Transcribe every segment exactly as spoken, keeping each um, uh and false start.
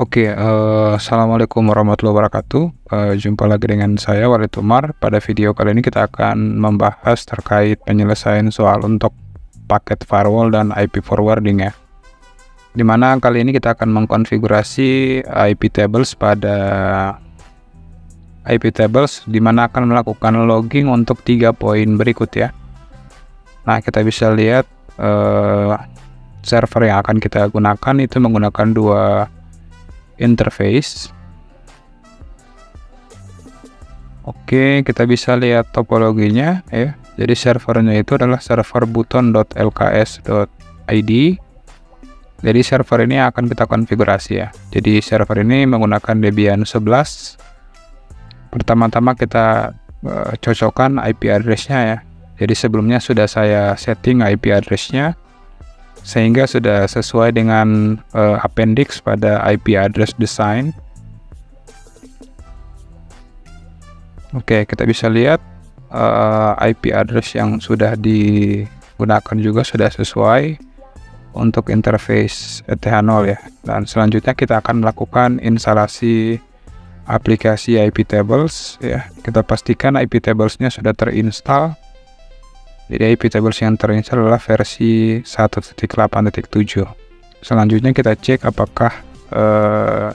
Oke, eee, assalamualaikum warahmatullahi wabarakatuh. Eee, jumpa lagi dengan saya Walid Umar. Pada video kali ini kita akan membahas terkait penyelesaian soal untuk paket firewall dan I P forwarding ya. Dimana kali ini kita akan mengkonfigurasi I P tables pada I P tables, dimana akan melakukan logging untuk tiga poin berikut ya. Nah, kita bisa lihat eee, server yang akan kita gunakan itu menggunakan dua interface. Oke, kita bisa lihat topologinya ya. Jadi servernya itu adalah server button dot l k s dot i d. Jadi server ini akan kita konfigurasi ya. Jadi server ini menggunakan Debian sebelas. Pertama-tama kita uh, cocokkan I P address-nya ya. Jadi sebelumnya sudah saya setting I P address-nya sehingga sudah sesuai dengan uh, appendix pada I P address design. Oke, kita bisa lihat uh, I P address yang sudah digunakan juga sudah sesuai untuk interface E T H nol ya. Dan selanjutnya kita akan melakukan instalasi aplikasi I P tables ya. Kita pastikan I P tables-nya sudah terinstall. Jadi I P tables yang terinstall adalah versi satu titik delapan titik tujuh. Selanjutnya kita cek apakah uh,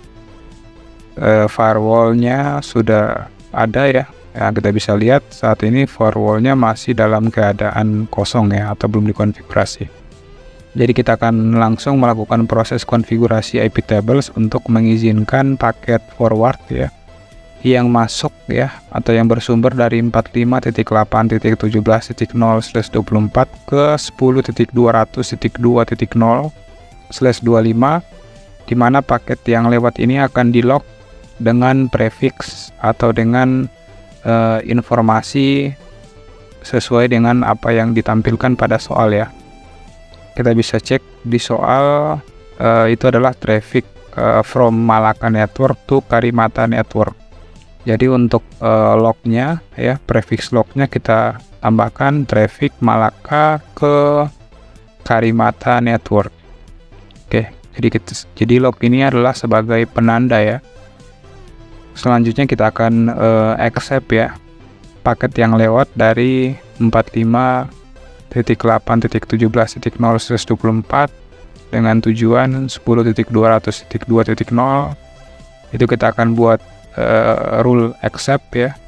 uh, firewall-nya sudah ada ya. Ya, kita bisa lihat saat ini firewall-nya masih dalam keadaan kosong ya, atau belum dikonfigurasi. Jadi kita akan langsung melakukan proses konfigurasi I P tables untuk mengizinkan paket forward ya, yang masuk ya atau yang bersumber dari empat puluh lima titik delapan titik tujuh belas titik nol slash dua puluh empat ke sepuluh titik dua ratus titik dua titik nol slash dua puluh lima, di mana paket yang lewat ini akan di-log dengan prefix atau dengan uh, informasi sesuai dengan apa yang ditampilkan pada soal ya. Kita bisa cek di soal uh, itu adalah traffic uh, from Malaka network to Karimata network. Jadi untuk uh, lognya ya, prefix lognya kita tambahkan traffic Malaka ke Karimata network. Oke, jadi kita, jadi log ini adalah sebagai penanda ya. Selanjutnya kita akan uh, accept ya paket yang lewat dari empat puluh lima titik delapan titik tujuh belas titik nol slash dua puluh empat dengan tujuan sepuluh titik dua ratus titik dua titik nol. Itu kita akan buat Uh, rule accept ya.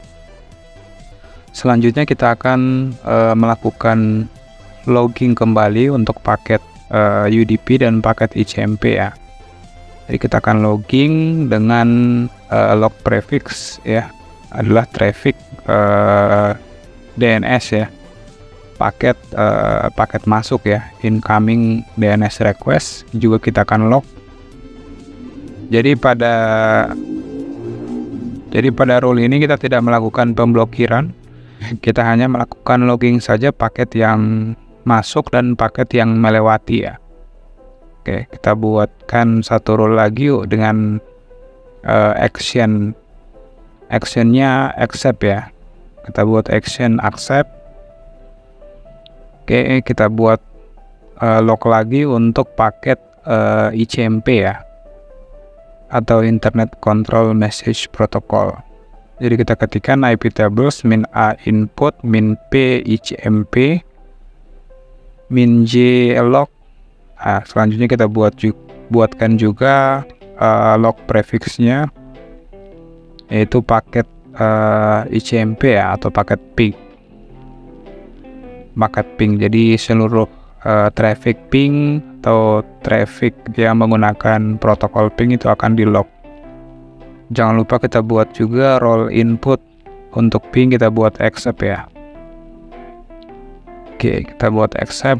Selanjutnya kita akan uh, melakukan logging kembali untuk paket uh, U D P dan paket I C M P ya. Jadi kita akan logging dengan uh, log prefix ya, adalah traffic uh, D N S ya, paket uh, paket masuk ya, incoming D N S request juga kita akan log. Jadi pada Jadi pada rule ini kita tidak melakukan pemblokiran, kita hanya melakukan logging saja paket yang masuk dan paket yang melewati ya. Oke, kita buatkan satu rule lagi yuk dengan uh, action actionnya accept ya. Kita buat action accept. Oke, kita buat uh, log lagi untuk paket uh, I C M P ya, atau Internet Control Message Protocol. Jadi kita ketikkan I P tables min A input min P I C M P min J log. Nah, selanjutnya kita buat ju buatkan juga uh, log prefixnya, yaitu paket uh, I C M P ya, atau paket ping. Paket ping. Jadi seluruh uh, traffic ping atau traffic yang menggunakan protokol ping itu akan di log. Jangan lupa kita buat juga role input untuk ping, kita buat accept ya. Oke, kita buat accept.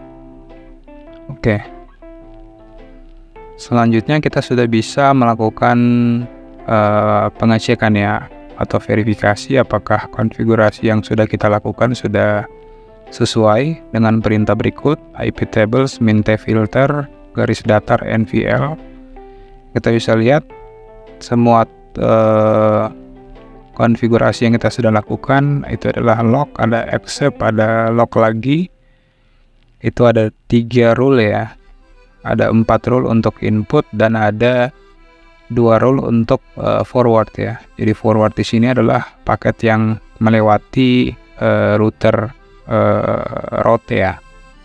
Oke. Selanjutnya kita sudah bisa melakukan uh, pengecekan ya, atau verifikasi apakah konfigurasi yang sudah kita lakukan sudah sesuai dengan perintah berikut: I P tables min t filter garis datar N V L. Kita bisa lihat semua uh, konfigurasi yang kita sudah lakukan itu adalah log, ada accept, ada log lagi. Itu ada tiga rule ya. Ada empat rule untuk input dan ada dua rule untuk uh, forward ya. Jadi forward di sini adalah paket yang melewati uh, router uh, route ya.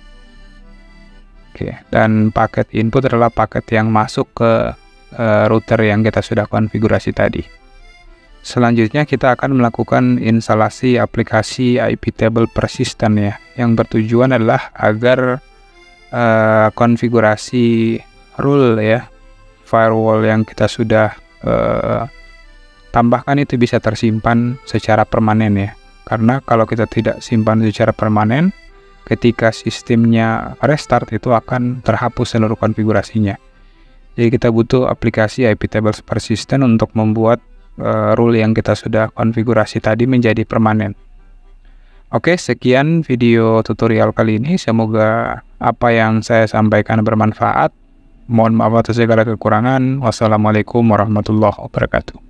Oke, dan paket input adalah paket yang masuk ke uh, router yang kita sudah konfigurasi tadi. Selanjutnya kita akan melakukan instalasi aplikasi I P Table Persistent ya, yang bertujuan adalah agar uh, konfigurasi rule ya, firewall yang kita sudah uh, tambahkan itu bisa tersimpan secara permanen ya. Karena kalau kita tidak simpan secara permanen, ketika sistemnya restart itu akan terhapus seluruh konfigurasinya. Jadi kita butuh aplikasi I P Table Persistent untuk membuat Uh, rule yang kita sudah konfigurasi tadi menjadi permanen. Oke, sekian video tutorial kali ini. Semoga apa yang saya sampaikan bermanfaat. Mohon maaf atas segala kekurangan. Wassalamualaikum warahmatullahi wabarakatuh.